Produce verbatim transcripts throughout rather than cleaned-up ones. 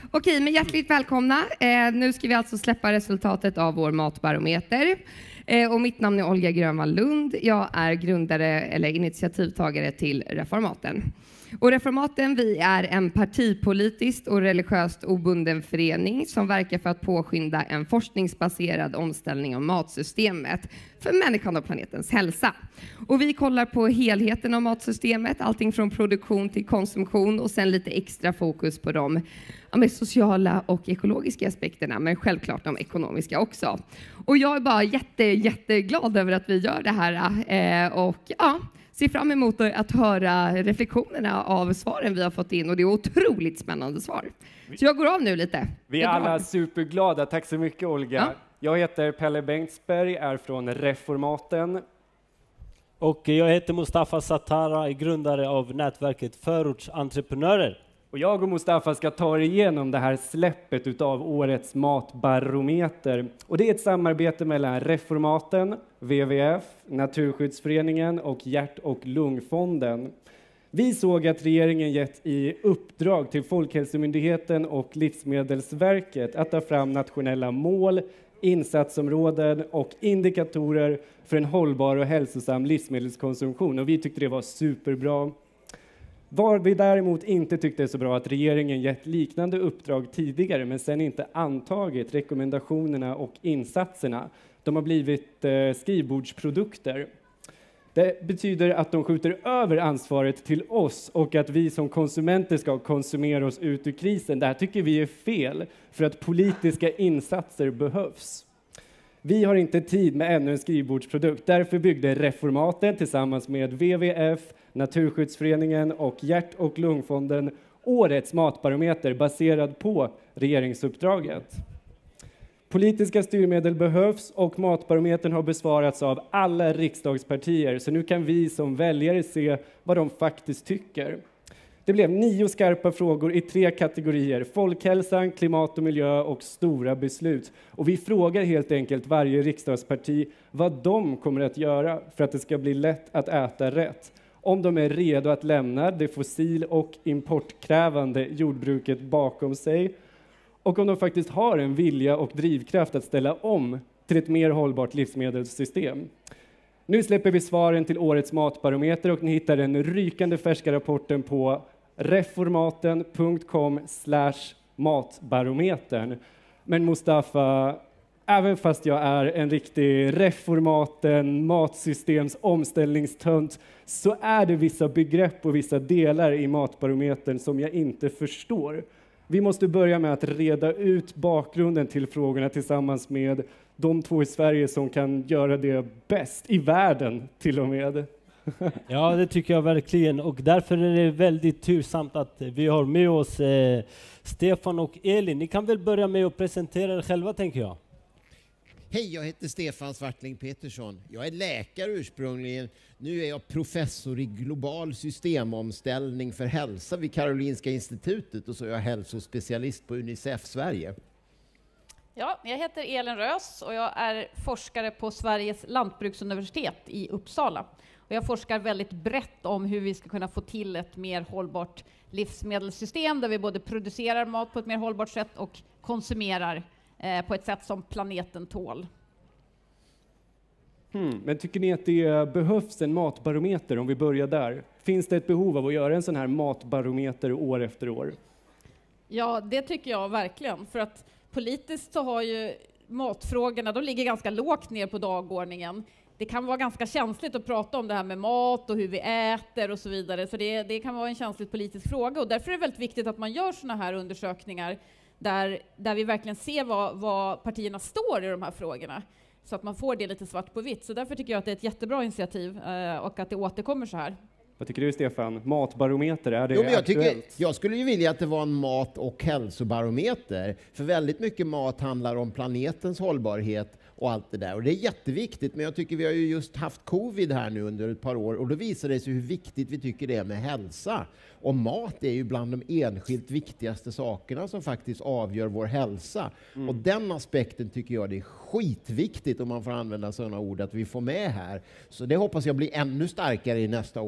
Okej, men hjärtligt välkomna. Eh, nu ska vi alltså släppa resultatet av vår matbarometer. Eh, och mitt namn är Olga Grönvall Lund. Jag är grundare eller initiativtagare till Reformaten. Och Reformaten, vi är en partipolitiskt och religiöst obunden förening som verkar för att påskynda en forskningsbaserad omställning av matsystemet för människan och planetens hälsa. Och vi kollar på helheten av matsystemet, allting från produktion till konsumtion och sen lite extra fokus på de ja, med sociala och ekologiska aspekterna, men självklart de ekonomiska också. Och jag är bara jätte, jätteglad över att vi gör det här eh, och ja, ser fram emot att höra reflektionerna av svaren vi har fått in och det är otroligt spännande svar. Så jag går av nu lite. Vi är alla superglada. Tack så mycket, Olga. Ja. Jag heter Pelle Bengtsberg, är från Reformaten. Och jag heter Mustafa Satara, är grundare av nätverket Förortsentreprenörer. Och jag och Mustafa ska ta er igenom det här släppet utav årets matbarometer. Och det är ett samarbete mellan Reformaten, W W F, Naturskyddsföreningen och Hjärt- och lungfonden. Vi såg att regeringen gett i uppdrag till Folkhälsomyndigheten och Livsmedelsverket att ta fram nationella mål, insatsområden och indikatorer för en hållbar och hälsosam livsmedelskonsumtion. Och vi tyckte det var superbra. Var vi däremot inte tyckte det så bra att regeringen gett liknande uppdrag tidigare men sen inte antagit rekommendationerna och insatserna. De har blivit eh, skrivbordsprodukter. Det betyder att de skjuter över ansvaret till oss och att vi som konsumenter ska konsumera oss ut ur krisen. Det här tycker vi är fel för att politiska insatser behövs. Vi har inte tid med ännu en skrivbordsprodukt. Därför byggde Reformaten tillsammans med W W F, Naturskyddsföreningen och Hjärt- och lungfonden årets matbarometer baserad på regeringsuppdraget. Politiska styrmedel behövs och matbarometern har besvarats av alla riksdagspartier. Så nu kan vi som väljare se vad de faktiskt tycker. Det blev nio skarpa frågor i tre kategorier: folkhälsan, klimat och miljö och stora beslut. Och vi frågar helt enkelt varje riksdagsparti vad de kommer att göra för att det ska bli lätt att äta rätt. Om de är redo att lämna det fossil- och importkrävande jordbruket bakom sig. Och om de faktiskt har en vilja och drivkraft att ställa om till ett mer hållbart livsmedelssystem. Nu släpper vi svaren till årets matbarometer och ni hittar den rykande färska rapporten på reformaten punkt com slash matbarometern. Men Mustafa, även fast jag är en riktig Reformaten matsystems omställningstönt så är det vissa begrepp och vissa delar i matbarometern som jag inte förstår. Vi måste börja med att reda ut bakgrunden till frågorna tillsammans med de två i Sverige som kan göra det bäst i världen till och med. Ja, det tycker jag verkligen. Och därför är det väldigt tursamt att vi har med oss eh, Stefan och Elin. Ni kan väl börja med att presentera er själva, tänker jag. Hej, jag heter Stefan Svartling Petersson. Jag är läkare ursprungligen. Nu är jag professor i global systemomställning för hälsa vid Karolinska institutet och så är jag hälsospecialist på Unicef Sverige. Ja, jag heter Elin Rös och jag är forskare på Sveriges lantbruksuniversitet i Uppsala. Och jag forskar väldigt brett om hur vi ska kunna få till ett mer hållbart livsmedelssystem där vi både producerar mat på ett mer hållbart sätt och konsumerar eh, på ett sätt som planeten tål. Hmm, men tycker ni att det behövs en matbarometer om vi börjar där? Finns det ett behov av att göra en sån här matbarometer år efter år? Ja, det tycker jag verkligen. För att politiskt så har ju matfrågorna, de ligger ganska lågt ner på dagordningen. Det kan vara ganska känsligt att prata om det här med mat och hur vi äter och så vidare. Så det, det kan vara en känslig politisk fråga och därför är det väldigt viktigt att man gör såna här undersökningar där, där vi verkligen ser vad, vad partierna står i de här frågorna. Så att man får det lite svart på vitt. Så därför tycker jag att det är ett jättebra initiativ eh, och att det återkommer så här. Vad tycker du, Stefan? Matbarometer, är det jo, men jag, aktuellt? tycker, jag skulle ju vilja att det var en mat- och hälsobarometer. För väldigt mycket mat handlar om planetens hållbarhet och allt det där. Och det är jätteviktigt, men jag tycker vi har ju just haft covid här nu under ett par år och då visar det sig hur viktigt vi tycker det är med hälsa. Och mat är ju bland de enskilt viktigaste sakerna som faktiskt avgör vår hälsa. Mm. Och den aspekten tycker jag det är skitviktigt, om man får använda sådana ord, att vi får med här. Så det hoppas jag blir ännu starkare i nästa års barometer.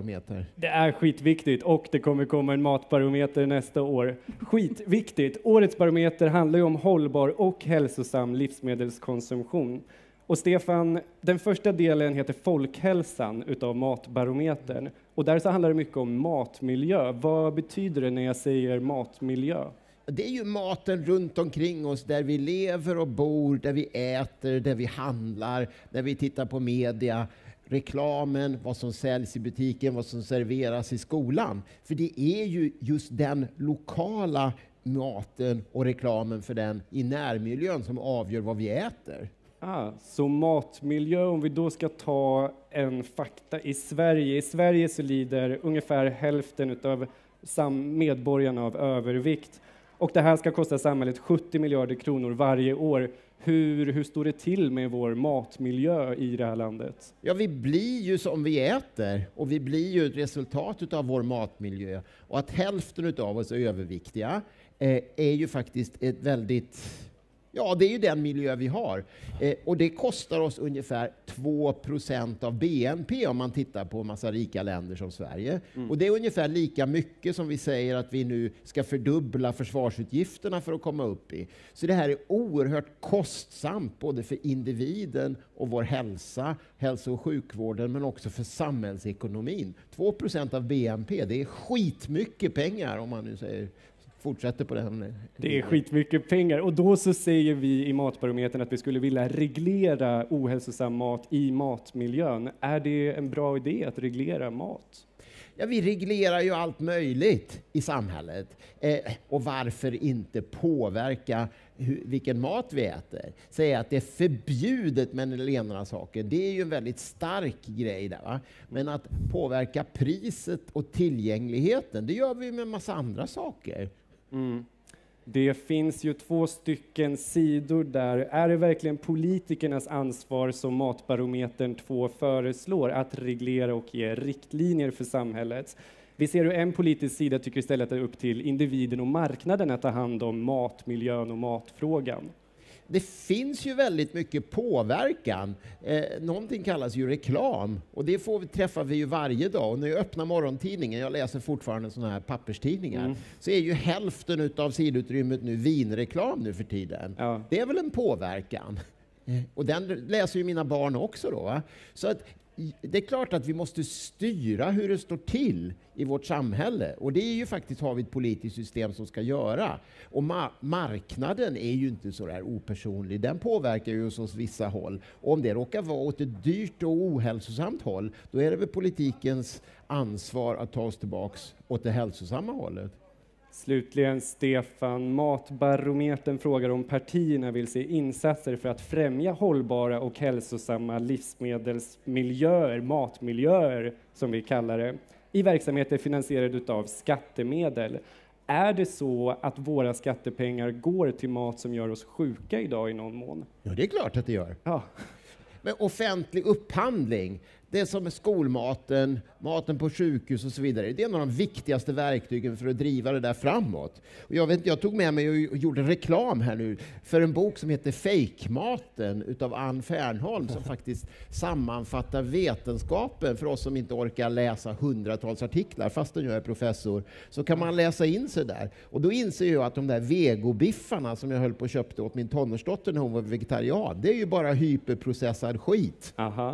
matbarometer? Det är skitviktigt och det kommer komma en matbarometer nästa år. Skitviktigt. Årets barometer handlar ju om hållbar och hälsosam livsmedelskonsumtion. Och Stefan, den första delen heter Folkhälsan utav matbarometern. Och där så handlar det mycket om matmiljö. Vad betyder det när jag säger matmiljö? Det är ju maten runt omkring oss, där vi lever och bor, där vi äter, där vi handlar, där vi tittar på media, reklamen, vad som säljs i butiken, vad som serveras i skolan. För det är ju just den lokala maten och reklamen för den i närmiljön som avgör vad vi äter. Ah, så matmiljö, om vi då ska ta en fakta i Sverige. I Sverige så lider ungefär hälften av medborgarna av övervikt. Och det här ska kosta samhället sjuttio miljarder kronor varje år. Hur, hur står det till med vår matmiljö i det här landet? Ja, vi blir ju som vi äter och vi blir ju ett resultat av vår matmiljö. Och att hälften av oss är överviktiga eh, är ju faktiskt ett väldigt... Ja, det är ju den miljö vi har. Eh, och det kostar oss ungefär två procent av B N P om man tittar på en massa rika länder som Sverige. Mm. Och det är ungefär lika mycket som vi säger att vi nu ska fördubbla försvarsutgifterna för att komma upp i. Så det här är oerhört kostsamt både för individen och vår hälsa, hälso- och sjukvården, men också för samhällsekonomin. två procent av B N P, det är skitmycket pengar om man nu säger... Fortsätter på den. Det är skitmycket pengar. Och då så säger vi i matbarometern att vi skulle vilja reglera ohälsosam mat i matmiljön. Är det en bra idé att reglera mat? Ja, vi reglerar ju allt möjligt i samhället. Eh, och varför inte påverka hur, vilken mat vi äter? Säga att det är förbjudet med den ena saken, det är ju en väldigt stark grej där, va? Men att påverka priset och tillgängligheten, det gör vi med en massa andra saker. Mm. Det finns ju två stycken sidor där. Är det verkligen politikernas ansvar som matbarometern två föreslår att reglera och ge riktlinjer för samhället? Vi ser hur en politisk sida tycker istället att det är upp till individen och marknaden att ta hand om matmiljön och matfrågan. Det finns ju väldigt mycket påverkan. Eh, någonting kallas ju reklam. Och det får vi, träffar vi ju varje dag. Och när jag öppnar morgontidningen, jag läser fortfarande såna här papperstidningar, mm. så är ju hälften av sidutrymmet nu vinreklam nu för tiden. Ja. Det är väl en påverkan. Eh, och den läser ju mina barn också då. Va? Så att det är klart att vi måste styra hur det står till i vårt samhälle. Och det är ju faktiskt, har vi ett politiskt system som ska göra. Och ma- marknaden är ju inte så där opersonlig. Den påverkar ju oss åt vissa håll. Och om det råkar vara åt ett dyrt och ohälsosamt håll, då är det väl politikens ansvar att ta oss tillbaks åt det hälsosamma hållet. Slutligen, Stefan, matbarometern frågar om partierna vill se insatser för att främja hållbara och hälsosamma livsmedelsmiljöer, matmiljöer som vi kallar det, i verksamheter finansierade av skattemedel. Är det så att våra skattepengar går till mat som gör oss sjuka idag i någon mån? Ja, det är klart att det gör. Ja. Men offentlig upphandling, det som är skolmaten, maten på sjukhus och så vidare, det är en av de viktigaste verktygen för att driva det där framåt. Och jag, vet, jag tog med mig och gjorde reklam här nu för en bok som heter Fake-maten utav Ann Fernholm, som faktiskt sammanfattar vetenskapen för oss som inte orkar läsa hundratals artiklar, fastän jag är professor, så kan man läsa in sig där. Och då inser jag att de där vegobiffarna som jag höll på och köpte åt min tonårsdotter när hon var vegetarian, det är ju bara hyperprocessad skit. Aha.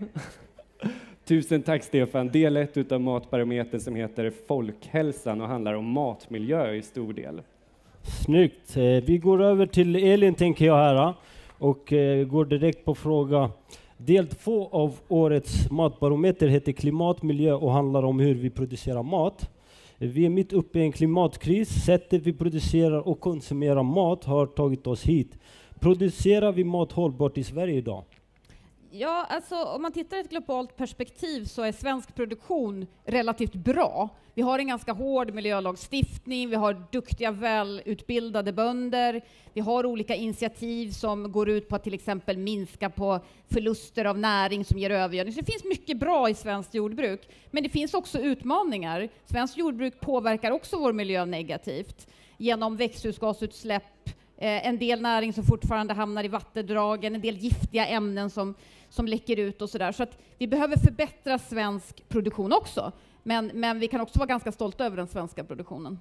Tusen tack Stefan. Del ett utav matbarometern som heter Folkhälsan och handlar om matmiljö i stor del. Snyggt. Vi går över till Elin tänker jag här och går direkt på fråga. Del två av årets matbarometer heter Klimatmiljö och handlar om hur vi producerar mat. Vi är mitt uppe i en klimatkris. Sättet vi producerar och konsumerar mat har tagit oss hit. Producerar vi mat hållbart i Sverige idag? Ja, alltså om man tittar i ett globalt perspektiv så är svensk produktion relativt bra. Vi har en ganska hård miljölagstiftning, vi har duktiga, välutbildade bönder, vi har olika initiativ som går ut på att till exempel minska på förluster av näring som ger övergödning. Så det finns mycket bra i svenskt jordbruk, men det finns också utmaningar. Svenskt jordbruk påverkar också vår miljö negativt genom växthusgasutsläpp, Eh, en del näring som fortfarande hamnar i vattendragen, en del giftiga ämnen som, som läcker ut och sådär. Så att vi behöver förbättra svensk produktion också. Men, men vi kan också vara ganska stolta över den svenska produktionen.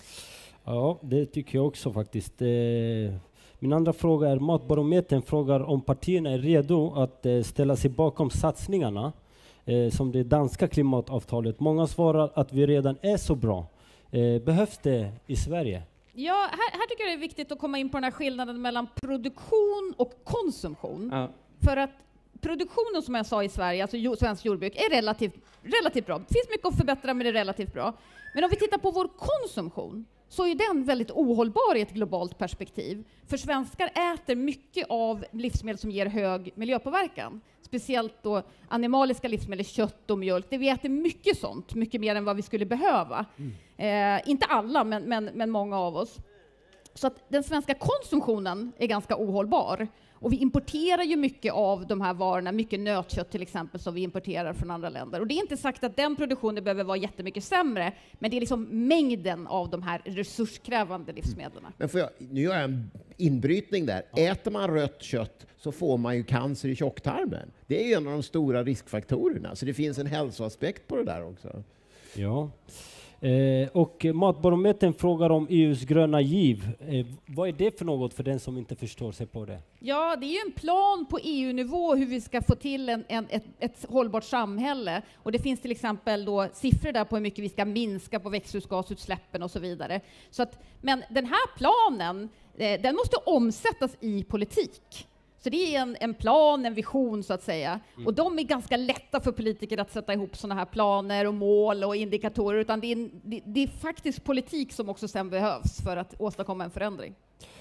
Ja, det tycker jag också faktiskt. Eh, min andra fråga är, Matbarometern frågar om partierna är redo att eh, ställa sig bakom satsningarna eh, som det danska klimatavtalet. Många svarar att vi redan är så bra. Eh, behövs det i Sverige? Ja, här, här tycker jag det är viktigt att komma in på den här skillnaden mellan produktion och konsumtion. Ja. För att produktionen, som jag sa, i Sverige, alltså jo, svensk jordbruk, är relativt, relativt bra. Det finns mycket att förbättra, men det är relativt bra. Men om vi tittar på vår konsumtion så är den väldigt ohållbar i ett globalt perspektiv. För svenskar äter mycket av livsmedel som ger hög miljöpåverkan. Speciellt då animaliska livsmedel, kött och mjölk. Det vi äter mycket sånt, mycket mer än vad vi skulle behöva. Mm. Eh, inte alla, men, men, men många av oss. Så att den svenska konsumtionen är ganska ohållbar. Och vi importerar ju mycket av de här varorna, mycket nötkött till exempel, som vi importerar från andra länder. Och det är inte sagt att den produktionen behöver vara jättemycket sämre, men det är liksom mängden av de här resurskrävande livsmedlen. Men får jag, nu gör jag en inbrytning där. Äter man rött kött så får man ju cancer i tjocktarmen. Det är ju en av de stora riskfaktorerna, så det finns en hälsoaspekt på det där också. Ja. Eh, och Matbarometern frågar om E U:s gröna giv. Eh, vad är det för något för den som inte förstår sig på det? Ja, det är ju en plan på E U-nivå hur vi ska få till en, en, ett, ett hållbart samhälle. Och det finns till exempel då siffror där på hur mycket vi ska minska på växthusgasutsläppen och så vidare. Så att, men den här planen, eh, den måste omsättas i politik. Så det är en, en plan, en vision så att säga. Mm. Och de är ganska lätta för politiker att sätta ihop sådana här planer och mål och indikatorer. Utan det är, det, det är faktiskt politik som också sen behövs för att åstadkomma en förändring.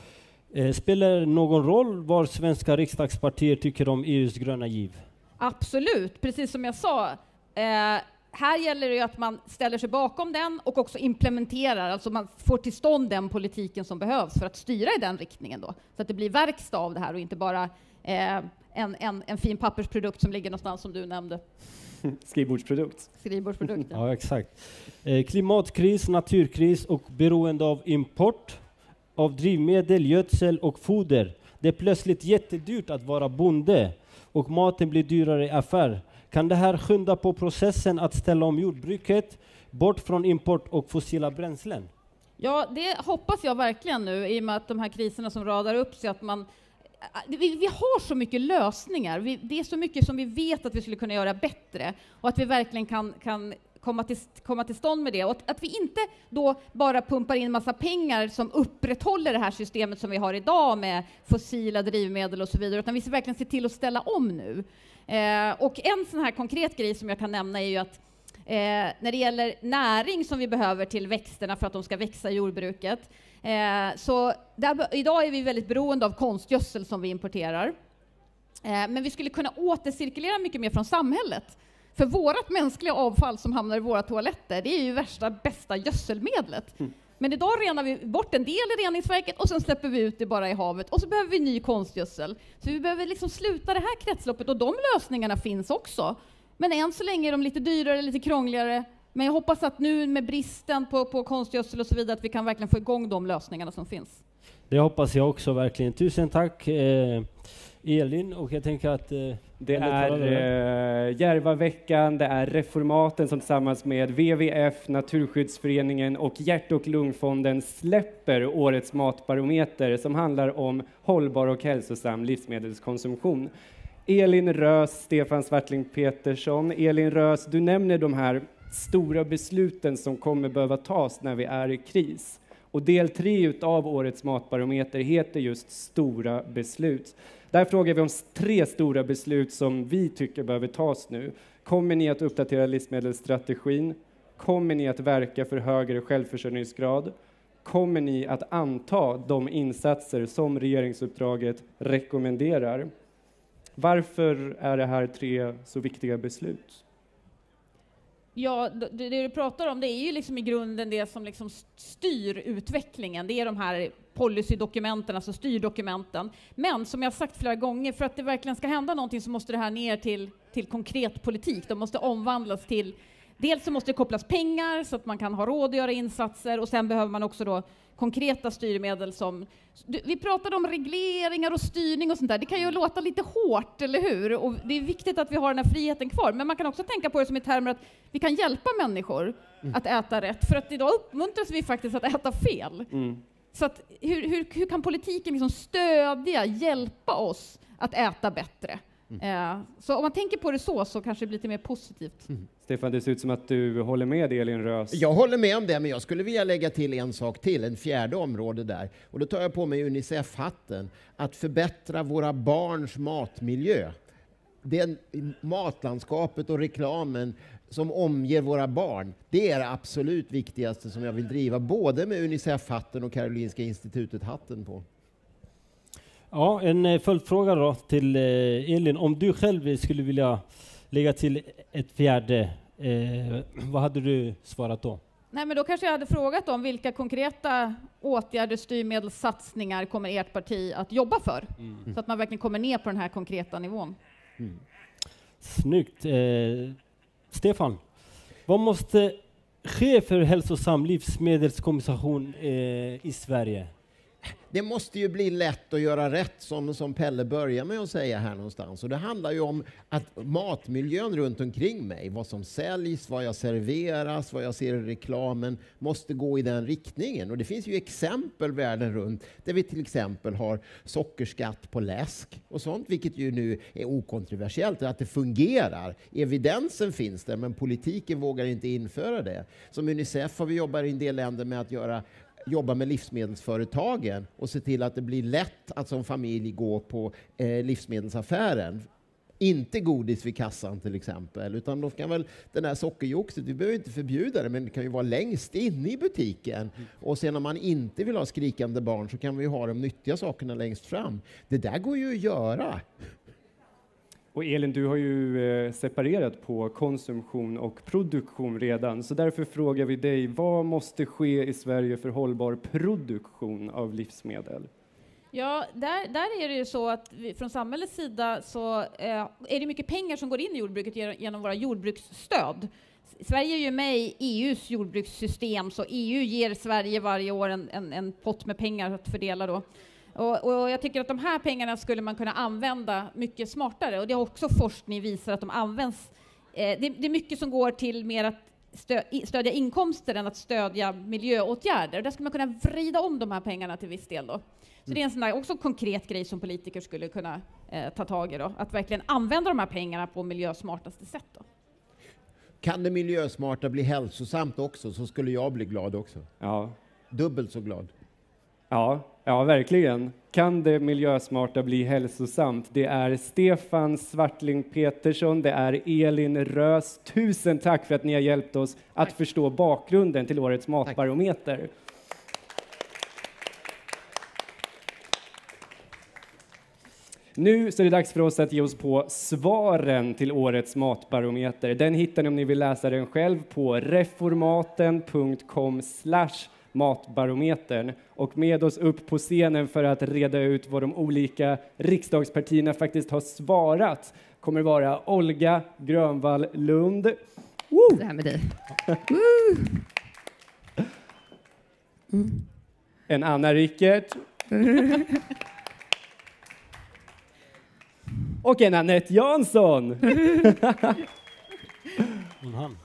Eh, spelar det någon roll vad svenska riksdagspartier tycker om E U:s gröna giv? Absolut, precis som jag sa. Eh, här gäller det ju att man ställer sig bakom den och också implementerar, alltså man får till stånd den politiken som behövs för att styra i den riktningen då. Så att det blir verkstad av det här och inte bara eh, en, en, en fin pappersprodukt som ligger någonstans som du nämnde. Skrivbordsprodukt. Skrivbordsprodukt, ja. Ja, exakt. Eh, klimatkris, naturkris och beroende av import av drivmedel, gödsel och foder. Det är plötsligt jättedyrt att vara bonde och maten blir dyrare i affär. Kan det här skynda på processen att ställa om jordbruket bort från import och fossila bränslen? Ja, det hoppas jag verkligen nu, i och med att de här kriserna som radar upp sig, att man... Vi, vi har så mycket lösningar. Vi, det är så mycket som vi vet att vi skulle kunna göra bättre. Och att vi verkligen kan, kan komma, till, komma till stånd med det. Och att, att vi inte då bara pumpar in massa pengar som upprätthåller det här systemet som vi har idag med fossila drivmedel och så vidare. Utan vi ska verkligen se till att ställa om nu. Eh, och en sån här konkret grej som jag kan nämna är ju att eh, när det gäller näring som vi behöver till växterna för att de ska växa i jordbruket, eh, så där, idag är vi väldigt beroende av konstgödsel som vi importerar. Eh, men vi skulle kunna återcirkulera mycket mer från samhället. För vårt mänskliga avfall som hamnar i våra toaletter, det är ju värsta bästa gödselmedlet. Mm. Men idag renar vi bort en del i reningsverket och sen släpper vi ut det bara i havet. Och så behöver vi ny konstgödsel. Så vi behöver liksom sluta det här kretsloppet, och de lösningarna finns också. Men än så länge är de lite dyrare, lite krångligare. Men jag hoppas att nu med bristen på, på konstgödsel och så vidare att vi kan verkligen få igång de lösningarna som finns. Det hoppas jag också verkligen. Tusen tack eh, Elin, och jag tänker att... Eh, det är eh, Järvaveckan, det är Reformaten som tillsammans med W W F, Naturskyddsföreningen och Hjärt- och lungfonden släpper årets matbarometer som handlar om hållbar och hälsosam livsmedelskonsumtion. Elin Rös, Stefan Swartling Petersson. Elin Rös, du nämner de här stora besluten som kommer behöva tas när vi är i kris. Och del tre av årets matbarometer heter just stora beslut. Där frågar vi om tre stora beslut som vi tycker behöver tas nu. Kommer ni att uppdatera livsmedelsstrategin? Kommer ni att verka för högre självförsörjningsgrad? Kommer ni att anta de insatser som regeringsuppdraget rekommenderar? Varför är det här tre så viktiga beslut? Ja, det, det du pratar om, det är ju liksom i grunden det som liksom styr utvecklingen. Det är de här policydokumenten, alltså styrdokumenten. Men som jag sagt flera gånger, för att det verkligen ska hända någonting så måste det här ner till, till konkret politik. De måste omvandlas till, dels så måste det kopplas pengar så att man kan ha råd att göra insatser, och sen behöver man också då konkreta styrmedel som... Du, vi pratade om regleringar och styrning och sånt där. Det kan ju låta lite hårt, eller hur? Och det är viktigt att vi har den här friheten kvar. Men man kan också tänka på det som i termer att vi kan hjälpa människor mm. att äta rätt. För att idag uppmuntras vi faktiskt att äta fel. Mm. Så att, hur, hur, hur kan politiken liksom stödja, hjälpa oss att äta bättre? Mm. Uh, så om man tänker på det så, så kanske det blir lite mer positivt. Mm. Stefan, det ser ut som att du håller med Elin Rös. Jag håller med om det, men jag skulle vilja lägga till en sak till, en fjärde område där. Och då tar jag på mig Unicef-hatten. Att förbättra våra barns matmiljö. Det matlandskapet och reklamen som omger våra barn, det är det absolut viktigaste som jag vill driva, både med Unicef-hatten och Karolinska institutet-hatten på. Ja, en följdfråga då till eh, Elin. Om du själv skulle vilja lägga till ett fjärde, eh, vad hade du svarat då? Nej, men då kanske jag hade frågat om vilka konkreta åtgärder, styrmedel, satsningar kommer ert parti att jobba för? Mm. Så att man verkligen kommer ner på den här konkreta nivån. Mm. Snyggt. Eh, Stefan, vad måste ske för hälsosam livsmedelskompensation eh, i Sverige? Det måste ju bli lätt att göra rätt, som, som Pelle börjar med att säga här någonstans. Och det handlar ju om att matmiljön runt omkring mig, vad som säljs, vad jag serveras, vad jag ser i reklamen, måste gå i den riktningen. Och det finns ju exempel världen runt där vi till exempel har sockerskatt på läsk och sånt, vilket ju nu är okontroversiellt, att det fungerar. Evidensen finns där, men politiken vågar inte införa det. Som Unicef har vi jobbat i en del länder med att göra jobba med livsmedelsföretagen och se till att det blir lätt att som familj gå på eh, livsmedelsaffären. Inte godis vid kassan till exempel, utan då kan väl den här sockerjoxet, vi behöver inte förbjuda det, men det kan ju vara längst inne i butiken. Mm. Och sen om man inte vill ha skrikande barn så kan vi ha de nyttiga sakerna längst fram. Det där går ju att göra. Och Elin, du har ju eh, separerat på konsumtion och produktion redan, så därför frågar vi dig, vad måste ske i Sverige för hållbar produktion av livsmedel? Ja, där, där är det ju så att vi, från samhällets sida så eh, är det mycket pengar som går in i jordbruket genom våra jordbruksstöd. Sverige är ju med i E U:s jordbrukssystem, så E U ger Sverige varje år en, en, en pott med pengar att fördela då. Och, och jag tycker att de här pengarna skulle man kunna använda mycket smartare, och det har också forskning visar att de används. Eh, det, det är mycket som går till mer att stö, stödja inkomster än att stödja miljöåtgärder. Där skulle man kunna vrida om de här pengarna till viss del då. Så mm. det är en sån där också konkret grej som politiker skulle kunna eh, ta tag i då. Att verkligen använda de här pengarna på miljösmartaste sätt då. Kan det miljösmarta bli hälsosamt också, så skulle jag bli glad också. Ja. Dubbelt så glad. Ja, ja, verkligen. Kan det miljösmarta bli hälsosamt? Det är Stefan Swartling Petersson, det är Elin Rös. Tusen tack för att ni har hjälpt oss att tack. förstå bakgrunden till årets matbarometer. Tack. Nu så är det dags för oss att ge oss på svaren till årets matbarometer. Den hittar ni om ni vill läsa den själv på reformaten punkt com slash matbarometern. Och med oss upp på scenen för att reda ut vad de olika riksdagspartierna faktiskt har svarat kommer det vara Olga Grönvall Lund. Woo! Det här med dig. Mm. En Anna Rickert. Och en Anette Jansson. Han.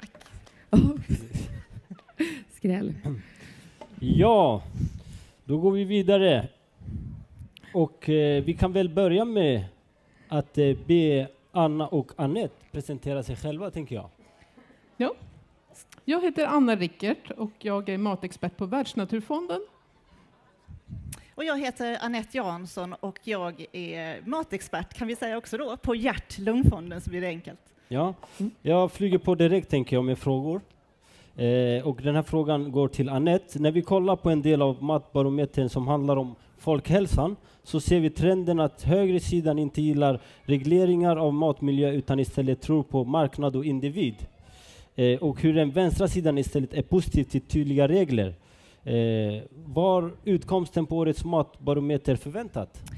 Skräll. Ja, då går vi vidare. Och eh, vi kan väl börja med att eh, be Anna och Anette presentera sig själva, tänker jag. Ja, jag heter Anna Rickert och jag är matexpert på Världsnaturfonden. Och jag heter Anette Jansson och jag är matexpert, kan vi säga också då, på Hjärt-Lungfonden, så blir det enkelt. Ja, jag flyger på direkt, tänker jag, med frågor. Eh, och den här frågan går till Anette. När vi kollar på en del av matbarometern som handlar om folkhälsan, så ser vi trenden att högre sidan inte gillar regleringar av matmiljö utan istället tror på marknad och individ. Eh, och hur den vänstra sidan istället är positiv till tydliga regler. Eh, var utkomsten på årets matbarometer förväntat?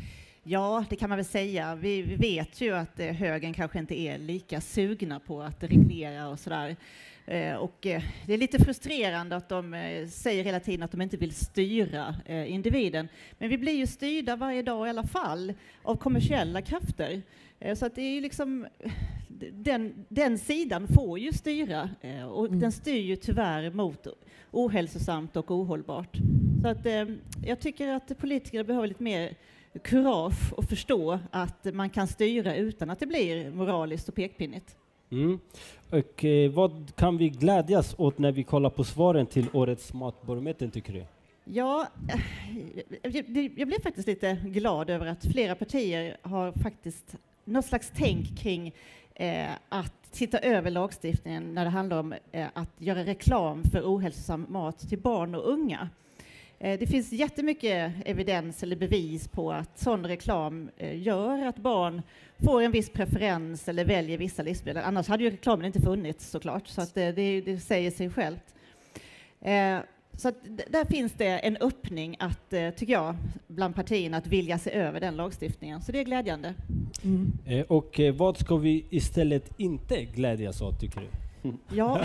Ja, det kan man väl säga. Vi, vi vet ju att eh, högern kanske inte är lika sugna på att reglera och sådär. Eh, och eh, det är lite frustrerande att de eh, säger hela tiden att de inte vill styra eh, individen. Men vi blir ju styrda varje dag i alla fall av kommersiella krafter. Eh, så att det är ju liksom, den, den sidan får ju styra eh, och mm. den styr ju tyvärr mot ohälsosamt och ohållbart. Så att eh, jag tycker att politiker behöver lite mer kurage och förstå att man kan styra utan att det blir moraliskt och pekpinnigt. Mm. Och eh, vad kan vi glädjas åt när vi kollar på svaren till årets matbarometer, tycker du? Ja, jag, jag blev faktiskt lite glad över att flera partier har faktiskt något slags tänk kring eh, att titta över lagstiftningen när det handlar om eh, att göra reklam för ohälsosam mat till barn och unga. Eh, det finns jättemycket evidens eller bevis på att sån reklam eh, gör att barn får en viss preferens eller väljer vissa livsmedel. Annars hade ju reklamen inte funnits såklart, så att det, det, det säger sig självt. Eh, så att d- där finns det en öppning att, eh, tycker jag, bland partierna att vilja se över den lagstiftningen. Så det är glädjande. Mm. Eh, och eh, vad ska vi istället inte glädjas åt, tycker du? Mm. Ja.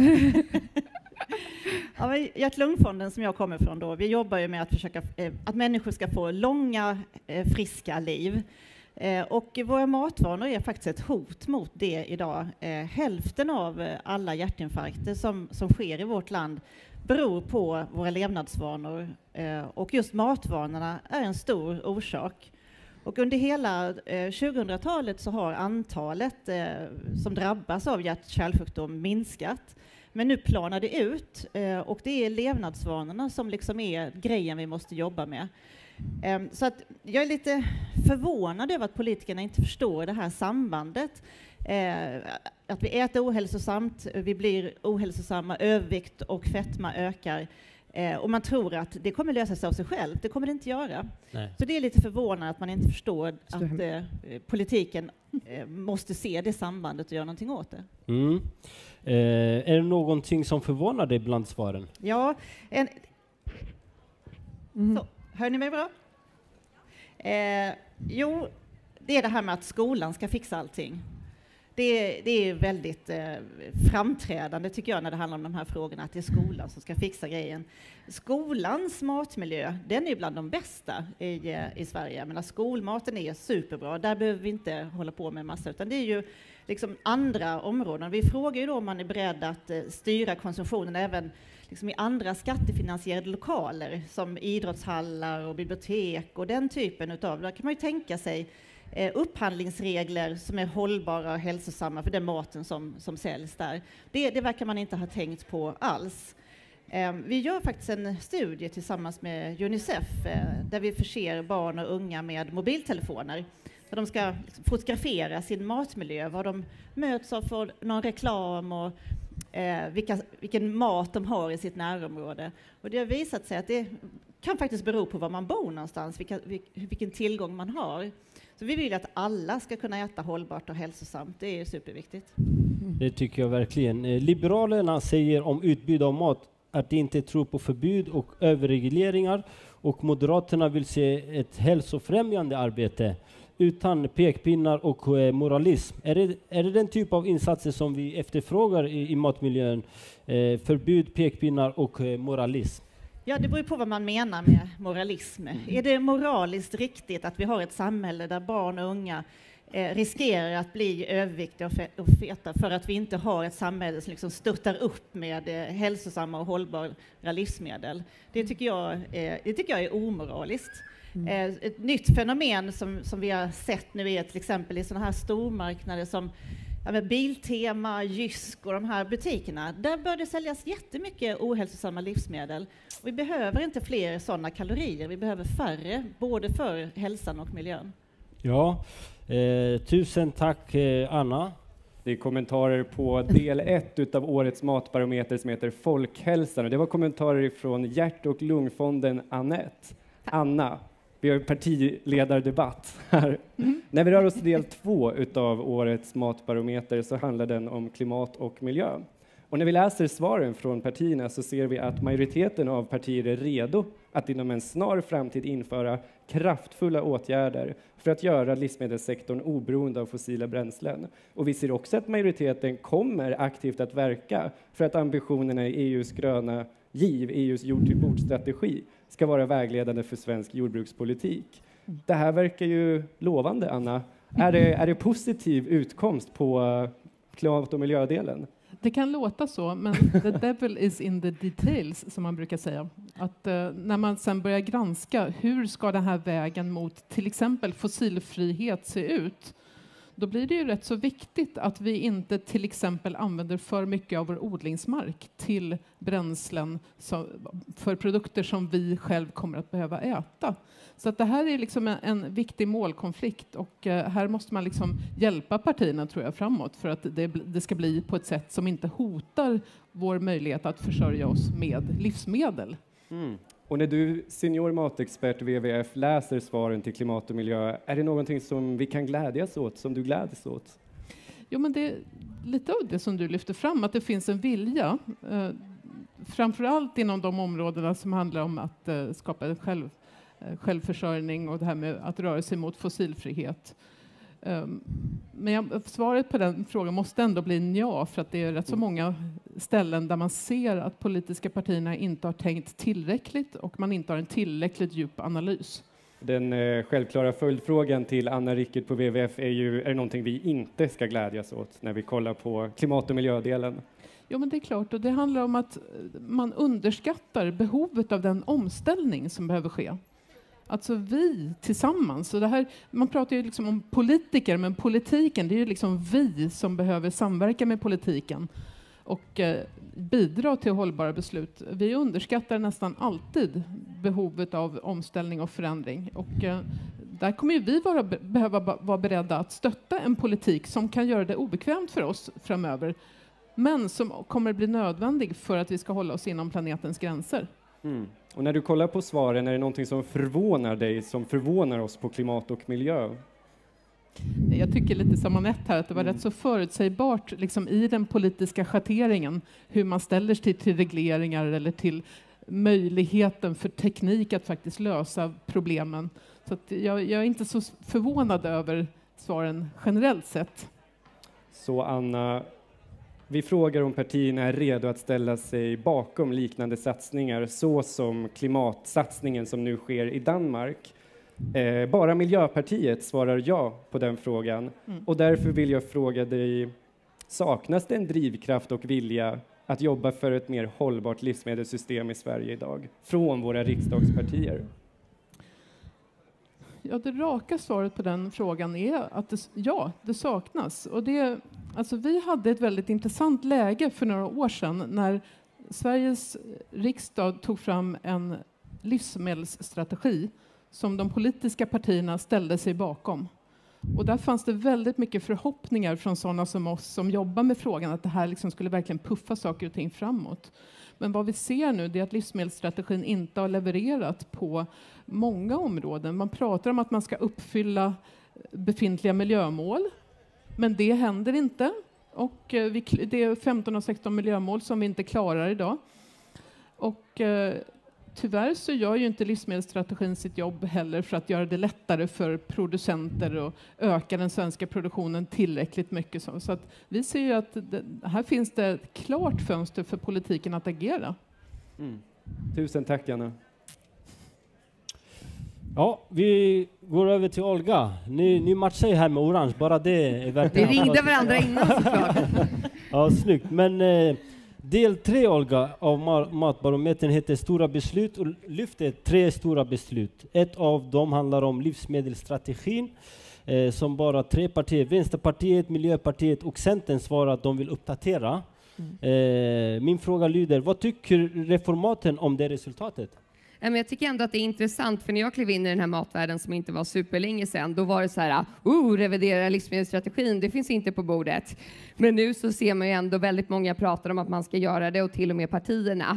Ja, Hjärt-lungfonden som jag kommer från då, vi jobbar ju med att försöka eh, att människor ska få långa, eh, friska liv. Eh, och våra matvanor är faktiskt ett hot mot det idag. Eh, hälften av eh, alla hjärtinfarkter som, som sker i vårt land beror på våra levnadsvanor. Eh, och just matvanorna är en stor orsak. Och under hela eh, tjugohundratalet så har antalet eh, som drabbas av hjärt-kärlsjukdom minskat. Men nu planar det ut eh, och det är levnadsvanorna som liksom är grejen vi måste jobba med. Um, så att jag är lite förvånad över att politikerna inte förstår det här sambandet. Uh, att vi äter ohälsosamt, vi blir ohälsosamma, övervikt och fetma ökar. Uh, och man tror att det kommer lösa sig av sig själv. Det kommer det inte göra. Nej. Så det är lite förvånande att man inte förstår att uh, politiken uh, måste se det sambandet och göra någonting åt det. Mm. Uh, är det någonting som förvånar dig bland svaren? Ja, en... Mm. Så. Hör ni mig bra? Eh, jo, det är det här med att skolan ska fixa allting. Det, det är väldigt eh, framträdande tycker jag när det handlar om de här frågorna, att det är skolan som ska fixa grejen. Skolans matmiljö, den är bland de bästa i, i Sverige. Men skolmaten är superbra, där behöver vi inte hålla på med massa, utan det är ju liksom andra områden. Vi frågar ju då om man är beredd att eh, styra konsumtionen även liksom i andra skattefinansierade lokaler som idrottshallar och bibliotek och den typen utav. Där kan man ju tänka sig eh, upphandlingsregler som är hållbara och hälsosamma för den maten som, som säljs där. Det, det verkar man inte ha tänkt på alls. Eh, vi gör faktiskt en studie tillsammans med Unicef eh, där vi förser barn och unga med mobiltelefoner. Där de ska liksom fotografera sin matmiljö, vad de möts av för någon reklam och Eh, vilka, vilken mat de har i sitt närområde. Och det har visat sig att det kan faktiskt bero på var man bor någonstans, vilka, vil, vilken tillgång man har. Så vi vill att alla ska kunna äta hållbart och hälsosamt. Det är superviktigt. Det tycker jag verkligen. Liberalerna säger om utbud av mat att de inte tror på förbud och överregleringar. Och Moderaterna vill se ett hälsofrämjande arbete utan pekpinnar och eh, moralism. Är det, är det den typ av insatser som vi efterfrågar i, i matmiljön? Eh, förbud, pekpinnar och eh, moralism? Ja, det beror på vad man menar med moralism. Mm. Är det moraliskt riktigt att vi har ett samhälle där barn och unga eh, riskerar att bli överviktiga och, fe- och feta för att vi inte har ett samhälle som liksom stöttar upp med eh, hälsosamma och hållbara livsmedel? Det tycker jag, eh, det tycker jag är omoraliskt. Mm. Ett nytt fenomen som, som vi har sett nu är till exempel i sådana här stormarknader som ja, med Biltema, Jysk och de här butikerna. Där bör det säljas jättemycket ohälsosamma livsmedel. Och vi behöver inte fler sådana kalorier, vi behöver färre, både för hälsan och miljön. Ja, eh, tusen tack eh, Anna. Det är kommentarer på del ett utav årets matbarometer som heter Folkhälsan. Och det var kommentarer från Hjärt- och lungfonden Anette. Anna. Vi har partiledardebatt här. Mm. När vi rör oss till del två utav årets matbarometer så handlar den om klimat och miljö. Och när vi läser svaren från partierna så ser vi att majoriteten av partier är redo att inom en snar framtid införa kraftfulla åtgärder för att göra livsmedelssektorn oberoende av fossila bränslen. Och vi ser också att majoriteten kommer aktivt att verka för att ambitionerna i E U:s gröna giv, E U:s jord-till-bord-strategi, ska vara vägledande för svensk jordbrukspolitik. Det här verkar ju lovande, Anna. Är det, är det positiv utkomst på klimat- och miljödelen? Det kan låta så, men the devil is in the details, som man brukar säga. Att eh, när man sen börjar granska hur ska den här vägen mot till exempel fossilfrihet se ut, då blir det ju rätt så viktigt att vi inte till exempel använder för mycket av vår odlingsmark till bränslen som, för produkter som vi själv kommer att behöva äta. Så att det här är liksom en, en viktig målkonflikt, och eh, här måste man liksom hjälpa partierna, tror jag, framåt för att det, det ska bli på ett sätt som inte hotar vår möjlighet att försörja oss med livsmedel. Mm. Och när du, senior matexpert W W F, läser svaren till klimat och miljö, är det någonting som vi kan glädjas åt, som du gläds åt? Jo, men det är lite av det som du lyfter fram, att det finns en vilja. Eh, framförallt inom de områdena som handlar om att eh, skapa en själv, eh, självförsörjning och det här med att röra sig mot fossilfrihet. Um, men jag, svaret på den frågan måste ändå bli ja, för att det är rätt så många ställen där man ser att politiska partierna inte har tänkt tillräckligt och man inte har en tillräckligt djup analys. Den eh, självklara följdfrågan till Anna Rickert på W W F är ju, är det någonting vi inte ska glädjas åt när vi kollar på klimat- och miljödelen? Jo, men det är klart, och det handlar om att man underskattar behovet av den omställning som behöver ske. Alltså vi tillsammans. Så det här, man pratar ju liksom om politiker, men politiken, det är ju liksom vi som behöver samverka med politiken och eh, bidra till hållbara beslut. Vi underskattar nästan alltid behovet av omställning och förändring. Och eh, där kommer ju vi vara, behöva vara beredda att stötta en politik som kan göra det obekvämt för oss framöver, men som kommer bli nödvändig för att vi ska hålla oss inom planetens gränser. Mm. Och när du kollar på svaren, är det någonting som förvånar dig, som förvånar oss på klimat och miljö? Jag tycker lite som Anette här, att det var mm. rätt så förutsägbart liksom, i den politiska schatteringen hur man ställer sig till, till regleringar eller till möjligheten för teknik att faktiskt lösa problemen. Så att jag, jag är inte så förvånad över svaren generellt sett. Så Anna, vi frågar om partierna är redo att ställa sig bakom liknande satsningar, så som klimatsatsningen som nu sker i Danmark. Eh, bara Miljöpartiet svarar ja på den frågan. Mm. Och därför vill jag fråga dig, saknas det en drivkraft och vilja att jobba för ett mer hållbart livsmedelssystem i Sverige idag från våra riksdagspartier? Ja, det raka svaret på den frågan är att det, ja, det saknas. Och det, alltså vi hade ett väldigt intressant läge för några år sedan när Sveriges riksdag tog fram en livsmedelsstrategi som de politiska partierna ställde sig bakom. Och där fanns det väldigt mycket förhoppningar från sådana som oss som jobbar med frågan att det här liksom skulle verkligen puffa saker och ting framåt. Men vad vi ser nu är att livsmedelsstrategin inte har levererat på många områden. Man pratar om att man ska uppfylla befintliga miljömål, men det händer inte. Och vi, det är femton av sexton miljömål som vi inte klarar idag. Och eh, tyvärr så gör ju inte livsmedelsstrategin sitt jobb heller för att göra det lättare för producenter och öka den svenska produktionen tillräckligt mycket. Så, så att vi ser ju att det, här finns det ett klart fönster för politiken att agera. Mm. Tusen tack, Anna. Ja, vi går över till Olga. Ni, ni matchar ju här med orange, bara det är verkligen... Vi ringde varandra innan såklart. Ja, snyggt. Men eh, del tre, Olga, av Matbarometern heter Stora beslut och lyfter tre stora beslut. Ett av dem handlar om livsmedelsstrategin eh, som bara tre partier, Vänsterpartiet, Miljöpartiet och Centern, svarar att de vill uppdatera. Mm. Eh, min fråga lyder, vad tycker reformaten om det resultatet? Men jag tycker ändå att det är intressant, för när jag klev in i den här matvärlden som inte var superlänge sedan, då var det så här, oh, revidera livsmedelsstrategin, det finns inte på bordet. Men nu så ser man ju ändå väldigt många pratar om att man ska göra det, och till och med partierna.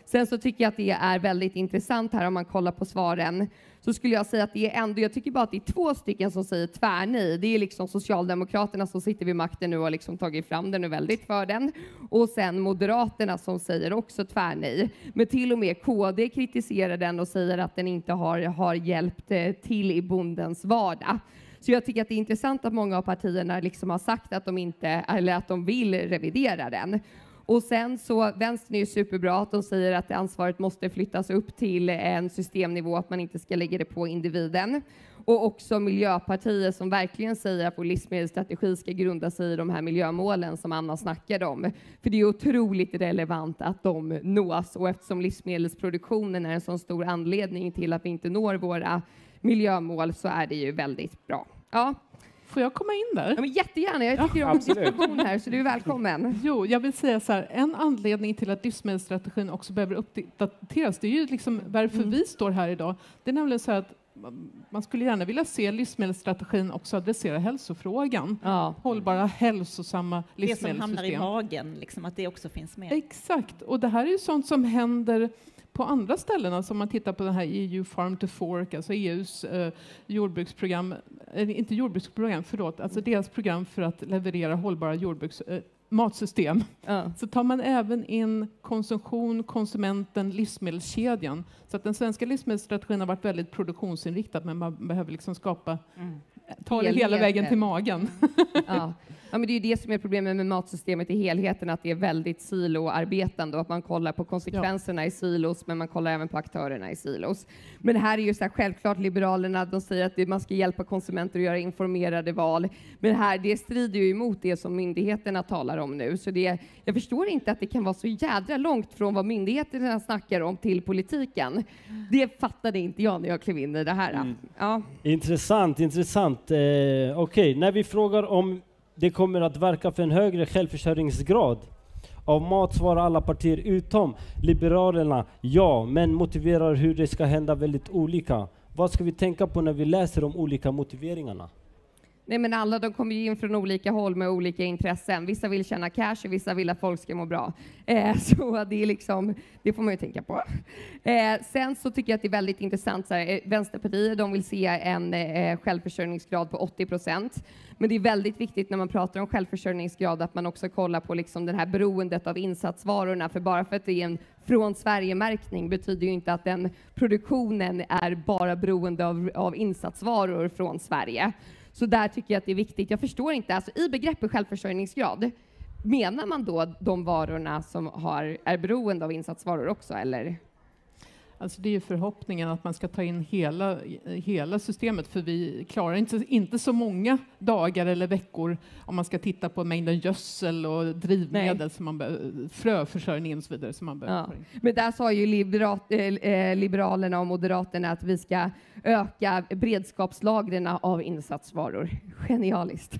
Sen så tycker jag att det är väldigt intressant här om man kollar på svaren. Så skulle jag säga att det är ändå, jag tycker bara att det är två stycken som säger tvärnej. Det är liksom Socialdemokraterna som sitter vid makten nu och har liksom tagit fram den och väldigt för den. Och sen Moderaterna som säger också tvärnej. Men till och med K D kritiserar den och säger att den inte har, har hjälpt till i bondens vardag. Så jag tycker att det är intressant att många av partierna liksom har sagt att de inte, eller att de vill revidera den. Och sen så, vänstern är ju superbra att de säger att ansvaret måste flyttas upp till en systemnivå, att man inte ska lägga det på individen. Och också Miljöpartiet som verkligen säger att vår livsmedelsstrategi ska grunda sig i de här miljömålen som Anna snackade om. För det är otroligt relevant att de nås, och eftersom livsmedelsproduktionen är en sån stor anledning till att vi inte når våra miljömål så är det ju väldigt bra. Ja. Får jag komma in där? Ja, men jättegärna, jag tycker ja, om diskussion här så du är välkommen. Jo, jag vill säga så här, en anledning till att livsmedelsstrategin också behöver uppdateras, det är ju liksom varför mm. vi står här idag. Det är nämligen så att man skulle gärna vilja se livsmedelsstrategin också adressera hälsofrågan. Ja. Hållbara, hälsosamma livsmedelssystem. Det som hamnar i magen, liksom, att det också finns med. Exakt, och det här är ju sånt som händer på andra ställen, alltså om man tittar på den här E U Farm to Fork, alltså E U:s eh, jordbruksprogram, eh, inte jordbruksprogram, förlåt, alltså deras program för att leverera hållbara jordbruks, eh, matsystem. Ja. Så tar man även in konsumtion, konsumenten, livsmedelskedjan. Så att den svenska livsmedelsstrategin har varit väldigt produktionsinriktad, men man behöver liksom skapa, mm. ta det hela vägen till magen. Ja. Ja, men det är ju det som är problemet med matsystemet i helheten, att det är väldigt siloarbetande och att man kollar på konsekvenserna ja. i silos, men man kollar även på aktörerna i silos. Men här är ju så här, självklart Liberalerna, de säger att man ska hjälpa konsumenter att göra informerade val. Men här, det strider ju emot det som myndigheterna talar om nu. Så det, jag förstår inte att det kan vara så jädra långt från vad myndigheterna snackar om till politiken. Det fattade inte jag när jag klev in i det här. Mm. Ja. Intressant, intressant. Eh, Okej, okay. När vi frågar om det kommer att verka för en högre självförsörjningsgrad av mat svarar alla partier utom Liberalerna ja, men motiverar hur det ska hända väldigt olika. Vad ska vi tänka på när vi läser de olika motiveringarna? Nej, men alla de kommer ju in från olika håll med olika intressen. Vissa vill tjäna cash och vissa vill att folk ska må bra. Eh, så det är liksom, det får man ju tänka på. Eh, sen så tycker jag att det är väldigt intressant. Så här, Vänsterpartiet, de vill se en eh, självförsörjningsgrad på åttio procent. Men det är väldigt viktigt när man pratar om självförsörjningsgrad att man också kollar på liksom det här beroendet av insatsvarorna. För bara för att det är en från Sverige-märkning betyder ju inte att den produktionen är bara beroende av, av insatsvaror från Sverige. Så där tycker jag att det är viktigt. Jag förstår inte, alltså i begreppet självförsörjningsgrad, menar man då de varorna som har, är beroende av insatsvaror också, eller? Alltså det är ju förhoppningen att man ska ta in hela, hela systemet, för vi klarar inte, inte så många dagar eller veckor om man ska titta på mängden gödsel och drivmedel, som man be, fröförsörjningen och så vidare. Som man ja. Men där sa ju liberat, eh, Liberalerna och Moderaterna att vi ska öka beredskapslagren av insatsvaror. Genialiskt.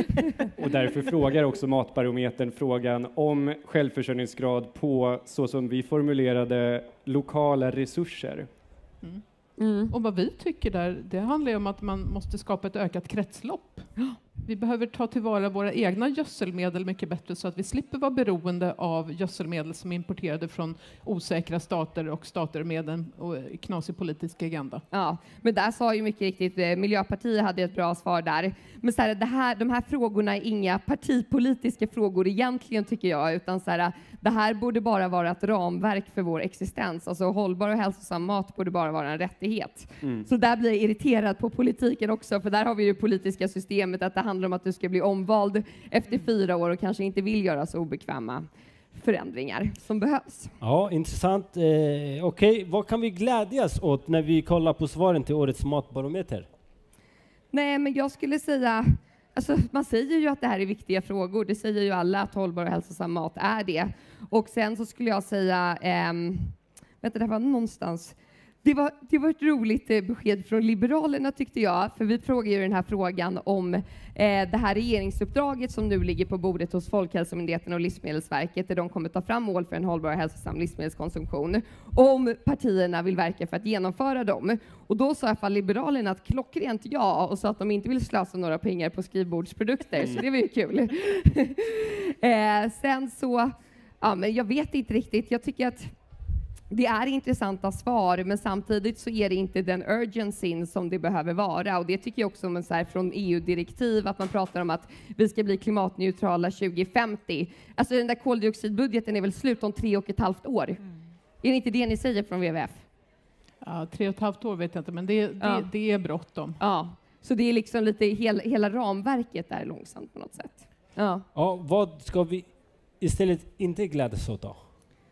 Och därför frågar också Matbarometern frågan om självförsörjningsgrad på, så som vi formulerade, lokala resurser. Mm. Mm. Och vad vi tycker där, det handlar ju om att man måste skapa ett ökat kretslopp. Vi behöver ta tillvara våra egna gödselmedel mycket bättre så att vi slipper vara beroende av gödselmedel som är importerade från osäkra stater och stater med en knasig politisk agenda. Ja, men där sa ju mycket riktigt, Miljöpartiet hade ett bra svar där. Men så här, det här, de här frågorna är inga partipolitiska frågor egentligen, tycker jag, utan så här, det här borde bara vara ett ramverk för vår existens. Alltså hållbar och hälsosam mat borde bara vara en rättighet. Mm. Så där blir jag irriterad på politiken också, för där har vi ju det politiska systemet att det handlar om att du ska bli omvald efter fyra år och kanske inte vill göra så obekväma förändringar som behövs. Ja, intressant. Eh, Okej, okay. Vad kan vi glädjas åt när vi kollar på svaren till årets matbarometer? Nej, men jag skulle säga, alltså, man säger ju att det här är viktiga frågor. Det säger ju alla att hållbar och hälsosam mat är det. Och sen så skulle jag säga, eh, vänta, det var någonstans. Det var, det var ett roligt eh, besked från Liberalerna, tyckte jag, för vi frågar ju den här frågan om eh, det här regeringsuppdraget som nu ligger på bordet hos Folkhälsomyndigheten och Livsmedelsverket, där de kommer ta fram mål för en hållbar och hälsosam livsmedelskonsumtion, om partierna vill verka för att genomföra dem. Och då sa i alla fall Liberalerna att klockrent ja, och sa att de inte vill slösa några pengar på skrivbordsprodukter, mm. så det var ju kul. eh, sen så, ja, men jag vet inte riktigt, jag tycker att Det är intressanta svar, men samtidigt så är det inte den urgencyn som det behöver vara. Och det tycker jag också om en så här från E U-direktiv, att man pratar om att vi ska bli klimatneutrala tjugo femtio. Alltså den där koldioxidbudgeten är väl slut om tre och ett halvt år. Mm. Är det inte det ni säger från W W F? Ja, tre och ett halvt år vet jag inte, men det, det, ja. det är bråttom. Ja, så det är liksom lite hela, hela ramverket där långsamt på något sätt. Ja. Ja, vad ska vi istället inte glädjas åt då?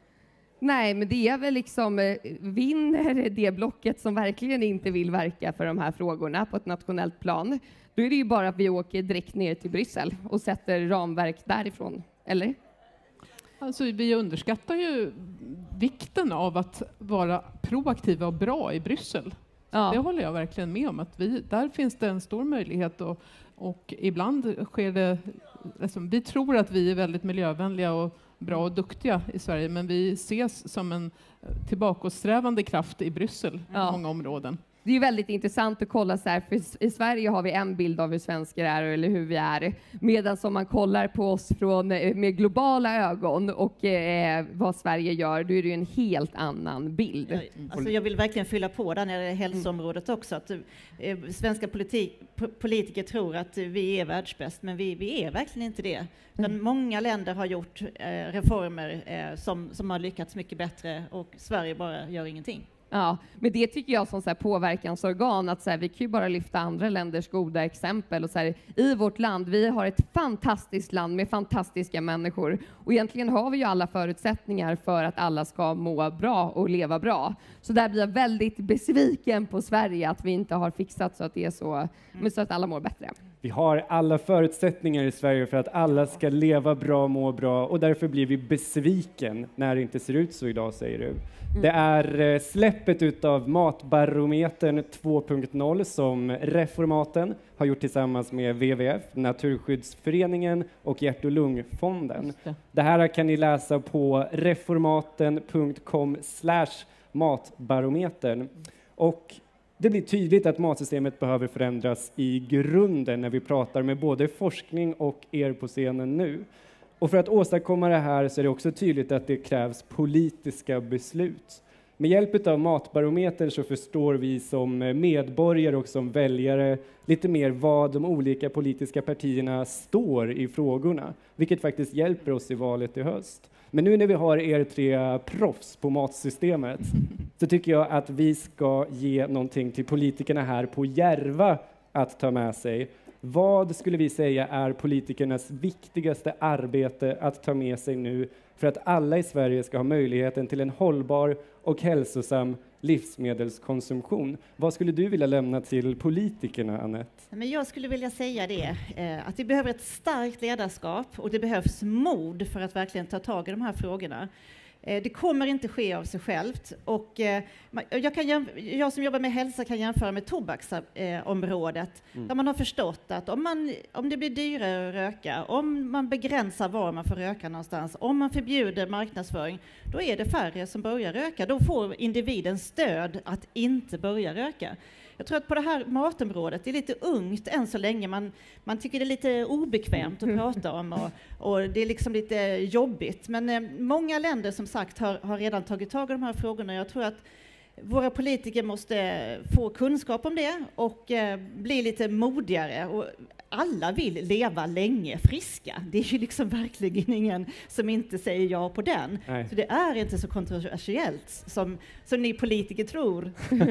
Nej, men det är väl liksom, eh, vinner det blocket som verkligen inte vill verka för de här frågorna på ett nationellt plan, då är det ju bara att vi åker direkt ner till Bryssel och sätter ramverk därifrån, eller? Alltså, vi underskattar ju vikten av att vara proaktiva och bra i Bryssel. Ja. Det håller jag verkligen med om. Att vi, där finns det en stor möjlighet och, och ibland sker det... Alltså, vi tror att vi är väldigt miljövänliga och bra och duktiga i Sverige, men vi ses som en tillbakasträvande kraft i Bryssel ja. i många områden. Det är ju väldigt intressant att kolla så här, för i Sverige har vi en bild av hur svenskar är eller hur vi är, medan som man kollar på oss från, med globala ögon och eh, vad Sverige gör, då är det ju en helt annan bild. Alltså jag vill verkligen fylla på där när det är hälsoområdet också, att eh, svenska politik, politiker tror att vi är världsbäst, men vi, vi är verkligen inte det. Men många länder har gjort eh, reformer eh, som, som har lyckats mycket bättre, och Sverige bara gör ingenting. Ja, men det tycker jag som så här påverkansorgan, att så här, vi kan ju bara lyfta andra länders goda exempel. Och så här, i vårt land, vi har ett fantastiskt land med fantastiska människor. Och egentligen har vi ju alla förutsättningar för att alla ska må bra och leva bra. Så där blir jag väldigt besviken på Sverige, att vi inte har fixat så att det är så, men så att alla mår bättre. Vi har alla förutsättningar i Sverige för att alla ska leva bra, må bra, och därför blir vi besviken när det inte ser ut så idag, säger du. Mm. Det är släppet utav Matbarometern två punkt noll som Reformaten har gjort tillsammans med W W F, Naturskyddsföreningen och Hjärt- och lungfonden. Det. det här kan ni läsa på reformaten punkt com slash matbarometern. Och det blir tydligt att matsystemet behöver förändras i grunden när vi pratar med både forskning och er på scenen nu. Och för att åstadkomma det här så är det också tydligt att det krävs politiska beslut. Med hjälp av Matbarometern så förstår vi som medborgare och som väljare lite mer vad de olika politiska partierna står i frågorna, vilket faktiskt hjälper oss i valet i höst. Men nu när vi har er tre proffs på matsystemet så tycker jag att vi ska ge någonting till politikerna här på Järva att ta med sig. Vad skulle vi säga är politikernas viktigaste arbete att ta med sig nu för att alla i Sverige ska ha möjligheten till en hållbar och hälsosam livsmedelskonsumtion? Vad skulle du vilja lämna till politikerna, Anette? Men jag skulle vilja säga det, eh, att vi behöver ett starkt ledarskap och det behövs mod för att verkligen ta tag i de här frågorna. Det kommer inte ske av sig självt, och eh, jag, kan jämf- jag som jobbar med hälsa kan jämföra med tobaksområdet, eh, mm. där man har förstått att om, man, om det blir dyrare att röka, om man begränsar var man får röka någonstans, om man förbjuder marknadsföring, då är det färre som börjar röka. Då får individen stöd att inte börja röka. Jag tror att på det här matområdet, det är lite ungt än så länge. Man, man tycker det är lite obekvämt att prata om och, och det är liksom lite jobbigt. Men eh, många länder som sagt har, har redan tagit tag i de här frågorna. Jag tror att våra politiker måste få kunskap om det och eh, bli lite modigare. Och alla vill leva länge friska. Det är ju liksom verkligen ingen som inte säger ja på den. Nej. Så det är inte så kontroversiellt som, som ni politiker tror.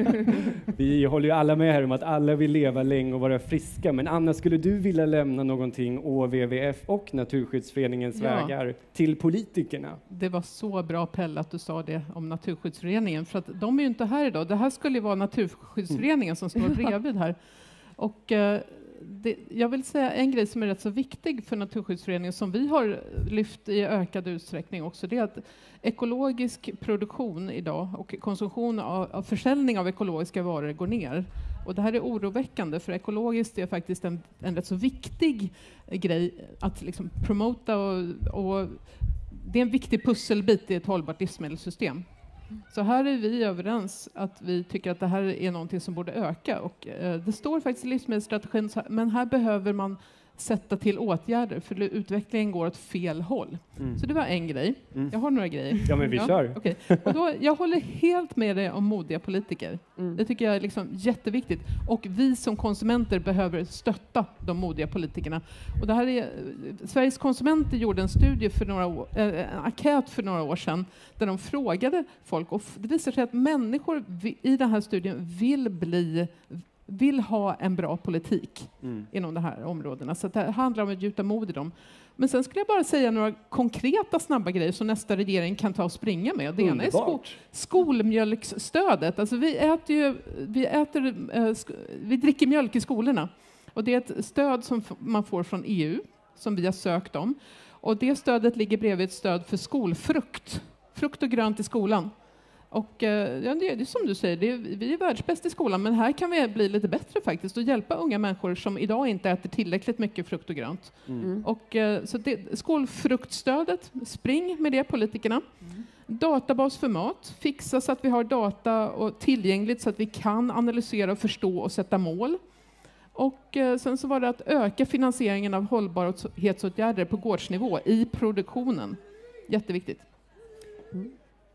Vi håller ju alla med här om att alla vill leva länge och vara friska. Men Anna, skulle du vilja lämna någonting å W W F och Naturskyddsföreningens ja. vägar till politikerna? Det var så bra, Pelle, att du sa det om Naturskyddsföreningen. För att de är ju inte här idag. Det här skulle ju vara Naturskyddsföreningen som står bredvid här. Och eh, det, jag vill säga en grej som är rätt så viktig för Naturskyddsföreningen som vi har lyft i ökad utsträckning också. Det är att ekologisk produktion idag och konsumtion av, av försäljning av ekologiska varor går ner. Och det här är oroväckande, för ekologiskt är faktiskt en, en rätt så viktig grej att liksom promota och, och det är en viktig pusselbit i ett hållbart livsmedelssystem. Så här är vi överens att vi tycker att det här är någonting som borde öka. Och, eh, det står faktiskt i livsmedelsstrategin, men här behöver man sätta till åtgärder, för utvecklingen går åt fel håll. Mm. Så det var en grej. Mm. Jag har några grejer. Ja, men vi kör. Okay. Och då, jag håller helt med dig om modiga politiker. Mm. Det tycker jag är liksom jätteviktigt. Och vi som konsumenter behöver stötta de modiga politikerna. Och det här är, Sveriges konsumenter gjorde en studie för några år, äh, en enkät för några år sedan där de frågade folk. Och det visar sig att människor i den här studien vill bli vill ha en bra politik mm. inom de här områdena. Så det handlar om att gjuta mod i dem. Men sen skulle jag bara säga några konkreta snabba grejer som nästa regering kan ta och springa med. Det ena är sko- skolmjölksstödet. Alltså vi äter ju, vi äter, eh, sk- vi dricker mjölk i skolorna. Och det är ett stöd som f- man får från E U som vi har sökt om. Och det stödet ligger bredvid ett stöd för skolfrukt. Frukt och grönt i skolan. Och ja, det är som du säger, det är, vi är världsbäst i skolan, men här kan vi bli lite bättre faktiskt och hjälpa unga människor som idag inte äter tillräckligt mycket frukt och grönt. Mm. Och, så det, skolfruktstödet, spring med det politikerna. Mm. Databas för mat, fixa så att vi har data och tillgängligt så att vi kan analysera, förstå och sätta mål. Och sen så var det att öka finansieringen av hållbarhetsåtgärder på gårdsnivå i produktionen. Jätteviktigt. Mm.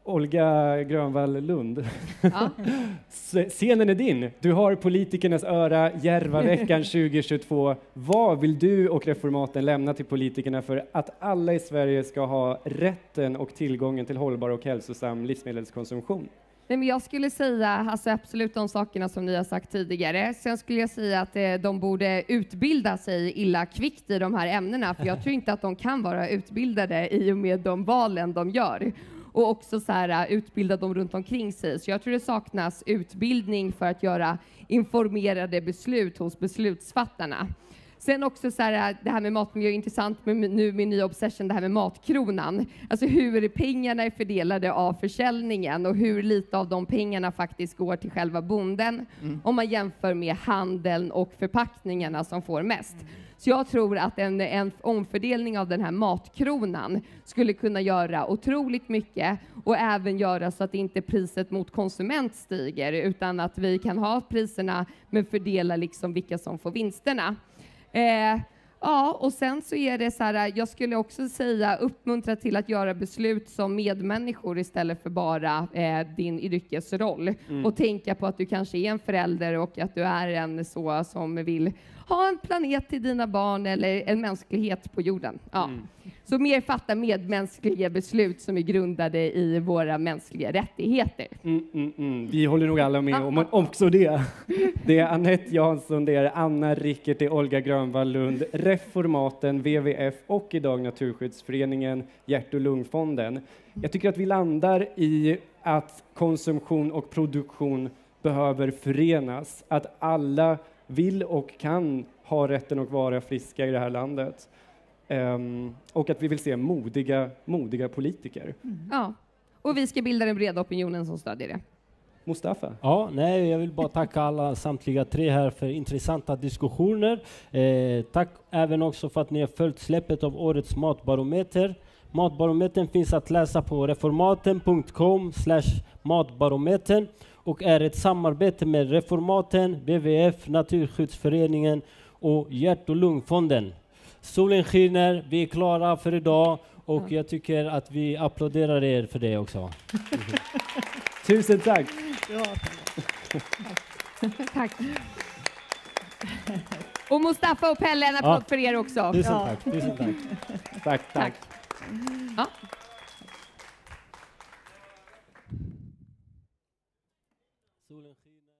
Olga Grönvall Lund. Ja. Scenen är din. Du har politikernas öra, Järvaveckan tjugo tjugotvå. Vad vill du och Reformaten lämna till politikerna för att alla i Sverige ska ha rätten och tillgången till hållbar och hälsosam livsmedelskonsumtion? Nej, men jag skulle säga alltså absolut de sakerna som ni har sagt tidigare. Sen skulle jag säga att eh, de borde utbilda sig illa kvickt i de här ämnena. För jag tror inte att de kan vara utbildade i och med de valen de gör. Och också så här, utbilda dem runt omkring sig. Så jag tror det saknas utbildning för att göra informerade beslut hos beslutsfattarna. Sen också så här, det här med matmiljö är intressant, men nu med ny obsession, det här med matkronan. Alltså hur pengarna är fördelade av försäljningen och hur lite av de pengarna faktiskt går till själva bonden. Mm. Om man jämför med handeln och förpackningarna som får mest. Mm. Så jag tror att en, en omfördelning av den här matkronan skulle kunna göra otroligt mycket och även göra så att inte priset mot konsument stiger utan att vi kan ha priserna men fördela liksom vilka som får vinsterna. Eh, ja, och sen så är det så här, jag skulle också säga uppmuntra till att göra beslut som medmänniskor istället för bara eh, din yrkesroll. Mm. Och tänka på att du kanske är en förälder och att du är en så som vill ha en planet till dina barn eller en mänsklighet på jorden. Ja. Mm. Så mer fatta medmänskliga beslut som är grundade i våra mänskliga rättigheter. Mm, mm, mm. Vi håller nog alla med om också det. Det är Anette Jansson, det är Anna Rickert, det är Olga Grönvall Lund, Reformaten, W W F och idag Naturskyddsföreningen, Hjärt- och lungfonden. Jag tycker att vi landar i att konsumtion och produktion behöver förenas. Att alla vill och kan ha rätten att vara friska i det här landet. Um, och att vi vill se modiga, modiga politiker. Mm. Ja, och vi ska bilda den breda opinionen som stödjer det. Mustafa? Ja, nej, jag vill bara tacka alla samtliga tre här för intressanta diskussioner. Eh, tack även också för att ni har följt släppet av årets matbarometer. Matbarometern finns att läsa på reformaten punkt com slash matbarometern och är ett samarbete med Reformaten, B V F, Naturskyddsföreningen och Hjärt- och lungfonden. Solen skiner, vi är klara för idag och ja. Jag tycker att vi applåderar er för det också. Tusen tack! Ja, tack. Och Mustafa och Pelle, en applåd ja. för er också. Tusen ja. tack. Tusen tack. tack, tack. tack. Ja. Solen skiner.